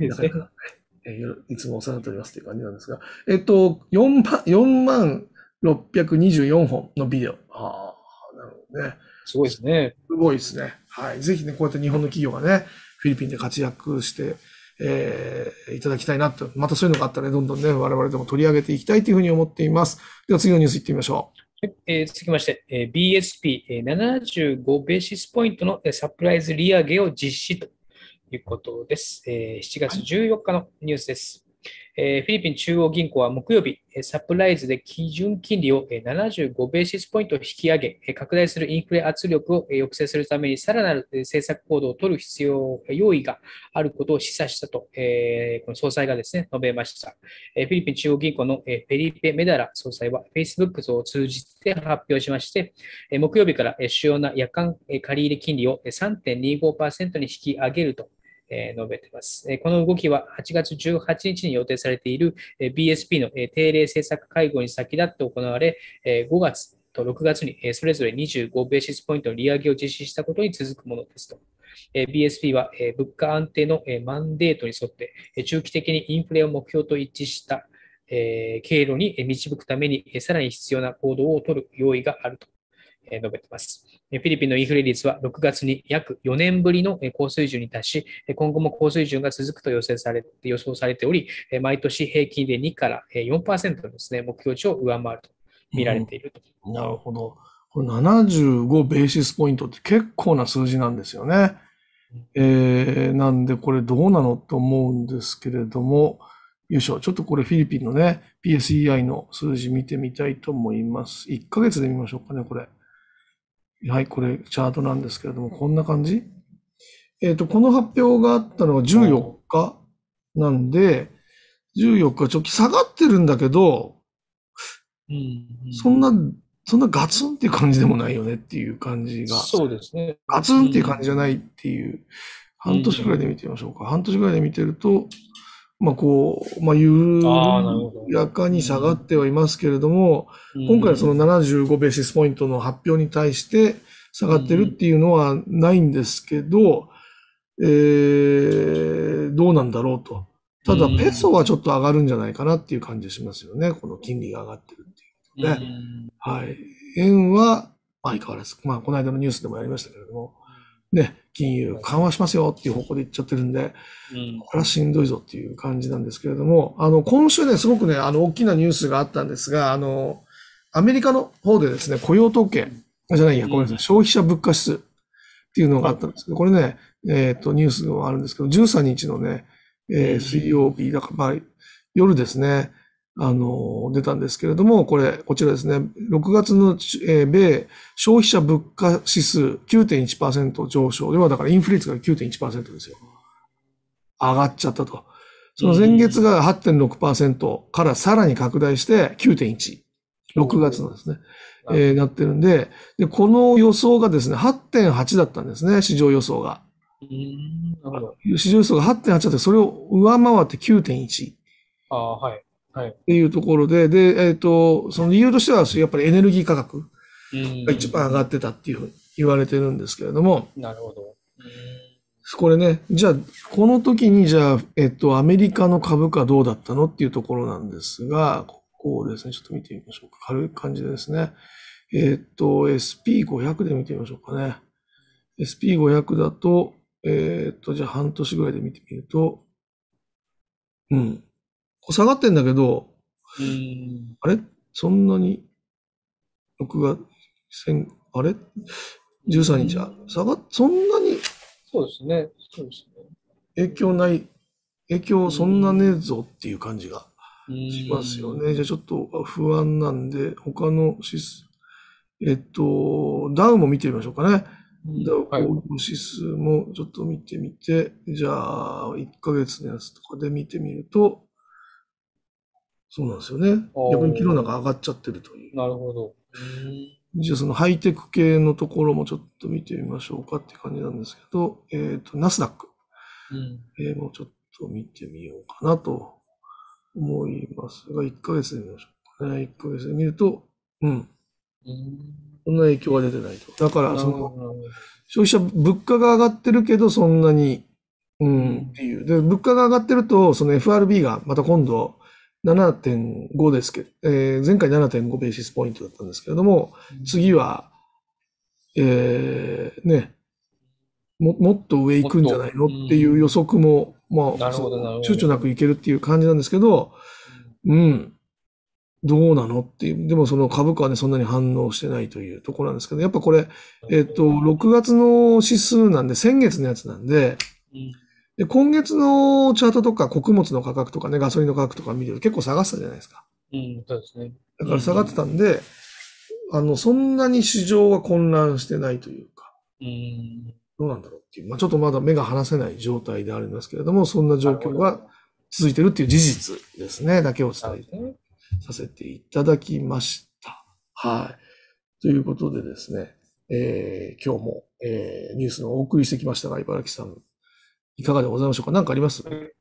なかなか、ね、えー、いつもお世話になっておりますという感じなんですが。えっと、よんまん、よんまんろっぴゃくにじゅうよんほんのビデオ。ああ、なるほどね。 すごいですね。 すごいですね。はい。ぜひね、こうやって日本の企業がね、フィリピンで活躍して、えー、いただきたいなと。またそういうのがあったらね、どんどんね、我々でも取り上げていきたいというふうに思っています。では次のニュースいってみましょう。えー、続きまして、えー、ビーエスピーななじゅうごベーシスポイントのサプライズ利上げを実施ということです。えー、しちがつじゅうよっかのニュースです。えー、フィリピン中央銀行は木曜日、サプライズで基準金利をななじゅうごベーシスポイント引き上げ、拡大するインフレ圧力を抑制するためにさらなる政策行動を取る必要、用意があることを示唆したと、えー、この総裁がですね、述べました。フィリピン中央銀行のフェリペ・メダラ総裁は Facebook を通じて発表しまして、木曜日から主要な夜間借入金利を さんてんにごパーセント に引き上げると述べています。この動きははちがつじゅうはちにちに予定されている ビーエスピー の定例政策会合に先立って行われ、ごがつとろくがつにそれぞれにじゅうごベーシスポイントの利上げを実施したことに続くものですと。ビーエスピー は物価安定のマンデートに沿って中期的にインフレを目標と一致した経路に導くためにさらに必要な行動を取る用意があると述べています。フィリピンのインフレ率はろくがつに約よねんぶりの高水準に達し、今後も高水準が続くと予想され予想されており、毎年平均でにからよんパーセントのですね、目標値を上回ると見られていると。 うん、なるほど。これななじゅうごベーシスポイントって結構な数字なんですよね。えー、なんでこれどうなのと思うんですけれども、よいしょ。ちょっとこれフィリピンのね、ピーエスイーアイ の数字見てみたいと思います。いっかげつで見ましょうかね、これ。はい、これチャートなんですけれども、こんな感じ。えっと、この発表があったのはじゅうよっかなんで、じゅうよっかちょっと下がってるんだけど、そんな、そんなガツンっていう感じでもないよねっていう感じが。 そうですね。 ガツンっていう感じじゃないっていう。半年ぐらいで見てみましょうか。半年ぐらいで見てると、まあこう、まあ緩やかに下がってはいますけれども、今回そのななじゅうごベーシスポイントの発表に対して下がってるっていうのはないんですけど、えー、どうなんだろうと。ただ、ペソはちょっと上がるんじゃないかなっていう感じしますよね。この金利が上がってるっていうね。はい。円は、相変わらず、まあ、この間のニュースでもやりましたけれども、ね、金融緩和しますよっていう方向で言っちゃってるんで、これはしんどいぞっていう感じなんですけれども、あの、今週ね、すごくね、あの、大きなニュースがあったんですが、あの、アメリカの方でですね、雇用統計、じゃないや、ごめんなさい、消費者物価指数っていうのがあったんですけど、これね、えっと、ニュースがあるんですけど、じゅうさんにちのね、えー、水曜日、だから、まあ、夜ですね、あの、出たんですけれども、これ、こちらですね、ろくがつの、えー、米消費者物価指数 きゅうてんいちパーセント 上昇。要はだからインフレ率が きゅうてんいちパーセント ですよ。上がっちゃったと。その前月が はちてんろくパーセント からさらに拡大して きゅうてんいち。ろくがつのですね。えー、なってるんで、で、この予想がですね、はってんはち だったんですね、市場予想が。市場予想が はってんはち だって、それを上回って きゅうてんいち。 ああ、はい。はい。 っていうところで、で、えっと、その理由としては、やっぱりエネルギー価格が一番上がってたっていうふうに言われてるんですけれども。 なるほど。 これね、じゃあ、この時に、じゃあ、えっと、アメリカの株価どうだったのっていうところなんですが、ここですね、ちょっと見てみましょうか。軽い感じですね。えっと、エスピーごひゃく で見てみましょうかね。エスピーごひゃく だと、えっと、じゃあ半年ぐらいで見てみると、うん。下がってんだけど、 うんあれそんなに、僕が、あれ ?じゅうさんにちは下がっ、そんなにそうですね。そうですね。 影響ない、影響そんなねえぞっていう感じがしますよね。じゃあちょっと不安なんで、他の指数、えっと、ダウも見てみましょうかね。ダウ工業指数もちょっと見てみて、じゃあいっかげつのやつとかで見てみると、そうなんですよね。逆に昨日なんか上がっちゃってるという。 なるほど。 じゃあそのハイテク系のところもちょっと見てみましょうかっていう感じなんですけど、えっと、ナスダック。うん、えー、もうちょっと見てみようかなと思いますが、いっかげつで見ましょうかね。いっかげつで見ると、うん。 うん。 そんな影響が出てないと。だから、その、 なるほど。 消費者物価が上がってるけど、そんなに、ううんん、っていう。で、物価が上がってると、その エフアールビー がまた今度 ななてんご ですけど、えー前回 ななてんご ベーシスポイントだったんですけれども、次は、えーね、も、もっと上行くんじゃないのもっとっていう予測も、まあ、 なるほどそのなるほど躊躇なくいけるっていう感じなんですけど、うん、どうなのっていう。でもその株価はね、そんなに反応してないというところなんですけど、やっぱこれ、えっと、ろくがつの指数なんで、先月のやつなんで、 うん。 で、今月のチャートとか穀物の価格とかね、ガソリンの価格とか見てると結構下がってたじゃないですか。 うん、そうですね。 だから下がってたんで、あの、そんなに市場は混乱してないというか、 うん。 どうなんだろうっていう、まあちょっとまだ目が離せない状態であるんですけれども、そんな状況が続いてるっていう事実ですね、だけを伝えね。 させていただきました。はい。ということでですね、えー今日も、えーニュースのお送りしてきましたが、茨城さん、いかがでございましょうか？何かあります？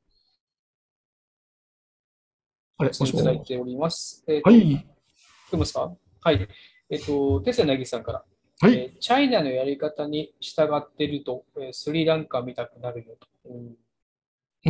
あれ、もしもし。 いただいております。えっと、聞はい。 こえますか？はい。えっと、テスラなぎさんから、 はい。 えーチャイナのやり方に従ってると、えースリランカ見たくなるよと。うんうん、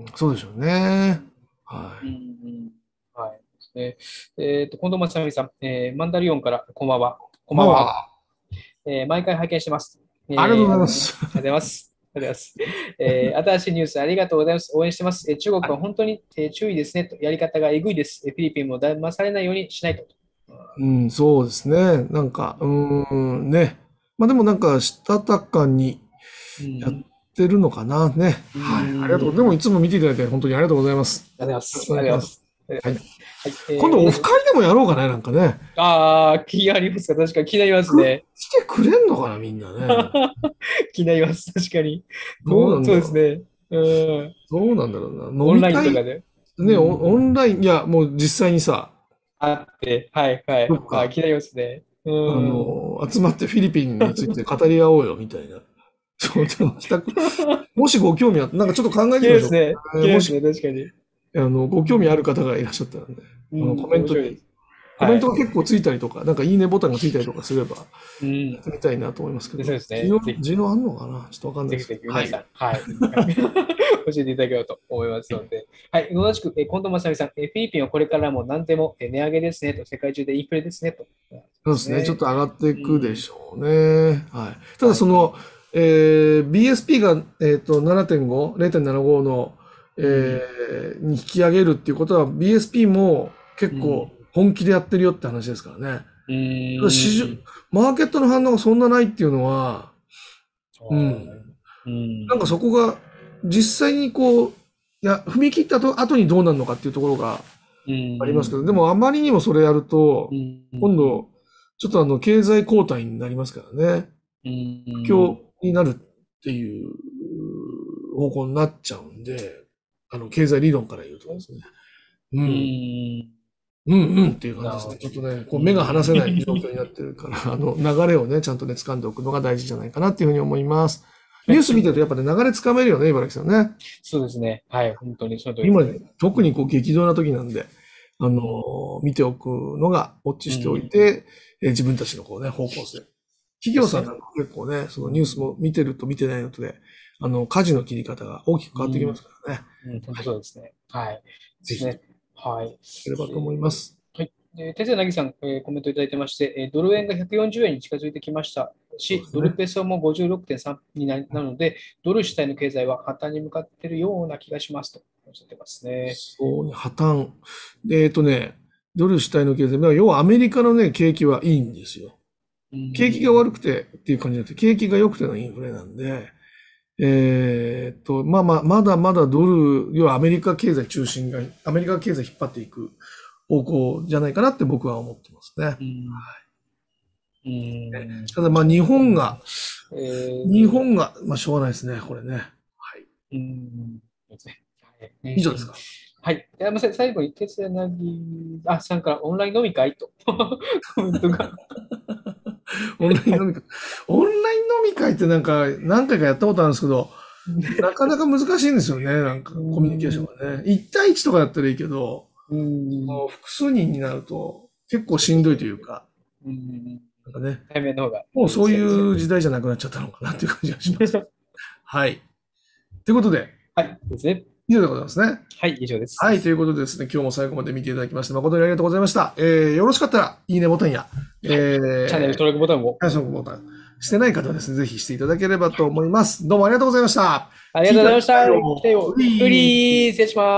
そうでしょうね。はうんい。 うんはいですね。えっと、近藤正美さん、えーマンダリオンからこんばんは。こんばまあ、 んは。 あえー毎回拝見してます。えりがとうございまーありす。 がとうございます。ありがとうございます。えー新しいニュースありがとうございます。応援してます。えー中国は本当に、えー注意ですねと。やり方がえぐいです。えーフィリピンも騙されないようにしないと。 うん、そうですね。なんか、うーん、ね。まあでもなんか、したたかにやっうんてるのかな、ね。 うはい。ありがとう。 んでもいつも見ていただいて本当にありがとうございます。 ありがとうございまよろしす。 くお願いします。 ありがとうございます。 はい。 はい、え今度オフー同じく会でもやろうかね、なんかね。 ああ、気になりますか？確かに気になりますね。 来てくれんのかな、みんなね。 気になります。確かに。 どうなどう、そうんだろう。 ですね。うん。 どうなんだろうな。飲オンラインみ会、 とかで。うね、オオん。 ンライン、いや、もう実際にさ、 あって、はいはい。あ、 どっか、 気になりますね。うあん。 の、集まってフィリピンについて語り合おうよ、みたいな。そう、でも、帰宅、もしご興味あった、なんかちょっと考え気になてみましょうか。 りますね。 えーもし、 気になりますね。確かに。 あの、ご興味ある方がいらっしゃったらね、あの、 うん。 コメントに、 面白いです。 コメはい。 ントが結構ついたりとか、なんかいいねボタンがついたりとかすれば、 うん。 やってみたいなと思いますけど、 でそうですね。 需要、 ぜひ、 需要あんのかなちょっとわかんないですけど。 ぜひぜひ、 はい。 皆さん、はい。教えていただければと思いますので。はい。同じく、えー近藤正美さん、えーフィリピンはこれからも何でもえー値上げですねと、世界中でインフレですねと。 そうですね。ちょっと上がっていくでうん。 しょうね。はい。ただはい。 その、えー ビーエスピー が、えっと、ななてんご、れいてんななごの、 うん。 えーに引き上げるっていうことは、ビーエスピー も結構うん。 本気でやってるよって話ですからね。 うただ市場、 ーん。 マーケットの反応がそんなないっていうのは、 あうん。 ーうん。 なんかそこが、実際にこう、いや、踏み切ったと後にどうなるのかっていうところがうありますけど、 ん。 でもあまりにもそれやるうと、 ん。 今度、ちょっとあの、経済後退になりますからね。 う不況ん。 になるっていう方向になっちゃうんで、あの、経済理論から言うとですね。う。 うんん。 うんうんっていう感じですね。 なるほど。 ちょっとね、こうう目が離せない状況になん。 ってるから、あの、流れをね、ちゃんとね、掴んでおくのが大事じゃないかなっていうふうに思います。ニューね、 ス見てるとやっぱね、流れ掴めるよね、茨城さんね。 そうですね。はい。本当にその通りで今、 すね。 特にこう激動な時なんで、あうん。 の、見ておくのが、ウォッチうしておいん。 て、えー自分たちのこうね、方向性。企ですね。 業さんなんか結構ね、そのニュースも見てると見てないのとで、あの、舵の切り方が大きく変わってきまうん。 すからね。 うん。本当はい。 そうですね。はい。でぜひ、いただすね。はい。 ければと思いえます。 ーはい。で、哲也なぎさん、えーコメントいただいてまして、えードル円がひゃくよんじゅうえんに近づいてきましたし、ドルそうですね。 ペソもごじゅうろくてんさんにななので、ドル主体の経済は破綻に向かっているような気がしますとおっしゃってますね。 そうね、破綻。でえっとね、ドル主体の経済、まあ要はアメリカのね、景気はいいんですよ。 う景気がん。 悪くてっていう感じじゃなくて、景気が良くてのインフレなんで、えーっと、まあまあ、まだまだドル、要はアメリカ経済中心が、アメリカ経済引っ張っていく方向じゃないかなって僕は思ってますね。 うん。うん。 ただまあ日本うんが、 え日ー、 本が、まあしょうがないですね、これね。はい。 うん。ですねはい以上ですか。 はい。でません最後に、哲也なぎあさんからオンライン飲み会とコメントが。 オンライン飲み会。オンライン飲み会ってなんか何回かやったことあるんですけど、 なかなか難しいんですよね、なんかコミュニケーションがね。いち対いちとかだったらいいけど、 うんもう複数人になると結構しんどいというか、 うんなんかね、 対面の方がもうそういですね。 う時代じゃなくなっちゃったのかなっていう感じがします。はい。ということで、 はい。ですね。 以上でございますね。 はい、以上です。 はい。ということでですね、今日も最後まで見ていただきまして、誠にありがとうございました。えー、よろしかったら、いいねボタンや、えー、 チャンネル登録ボタンを。 チャンネルボタンしてない方はですね、ぜひしていただければと思います。どうもありがとうございました。 ありがとうございました。 聞いたよ来たよ。 フリーフリー、失礼します。